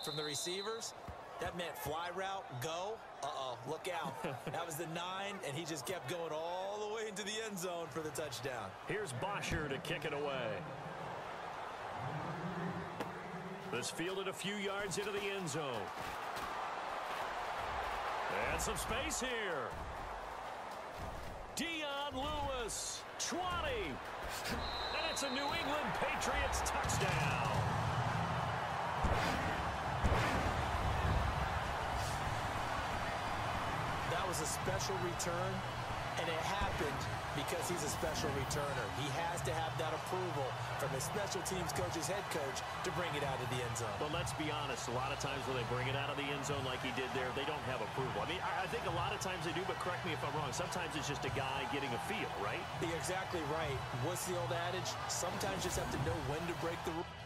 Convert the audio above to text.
from the receivers, that meant fly route, go. Uh-oh, look out. That was the 9, and he just kept going all the way into the end zone for the touchdown. Here's Bosher to kick it away. This fielded a few yards into the end zone. And some space here. Dion Lewis, 20. And it's a New England Patriots touchdown. That was a special return, and it happened because he's a special returner. He has to have that approval from his special teams coach's head coach to bring it out of the end zone. But let's be honest, a lot of times when they bring it out of the end zone like he did there, they don't have approval. I mean, I think a lot of times they do, but correct me if I'm wrong. Sometimes it's just a guy getting a feel, right? You're exactly right. What's the old adage? Sometimes you just have to know when to break the rule.